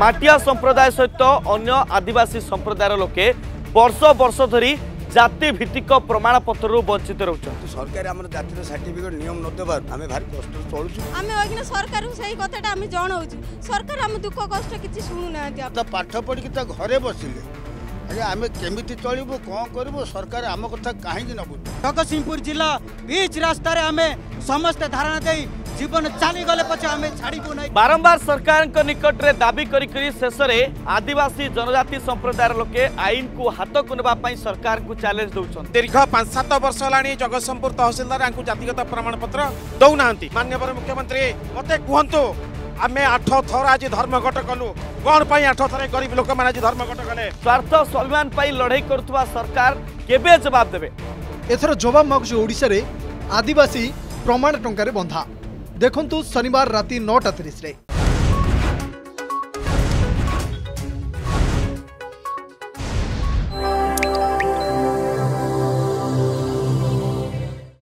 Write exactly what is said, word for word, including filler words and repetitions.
भाटिया संप्रदाय सहित अन्य आदिवासी संप्रदायर लोके वर्ष वर्ष धरी जाति भित्तिक प्रमाण पत्र वंचित रहउछन। सरकार हमर जाति सर्टिफिकेट नियम न देबार आमे भारी कष्ट चलुछु। आमे ओगिना सरकार सही कथाटा आमे जणाउछु। सरकार हम दुख कष्ट किछि सुनु ना दिया। त पाठ पढि कि त घरे बसिले अरे आमे केमिति चलिबो कोन करबो सरकार हम कथा काहे कि न बुझ। जगतसिंहपुर जिला बीच रास्ता रे आमे समस्त धारणा देई जीवन चाली गले पछे आमे छाड़ीबो नै। बारंबार सरकार निकट रे दाबी करी करी शेष रे आदिवासी जनजाति संप्रदाय लोके आईन को हाथ को नेबा पई सरकार को चैलेंज दउछन। दीर्घ पांच सात वर्ष लानी जगतसिंहपुर तहसीलदार आंकु जातिगत प्रमाण पत्र दउ नांती। माननीय मुख्यमंत्री मते कहंतु आमे आठ थर आज धर्मघट कलु कोन पई आठ थर गरीब लोक माने आज धर्मघट कले। स्वार्थ स्वाभिमान पई लड़ाई करथुवा सरकार केबे जवाब देबे? एथर जवाब मागुछु ओडिसा रे आदिवासी प्रमाण टंका रे बंधा। देखंतु शनिवार राति नौ टा तीस रे।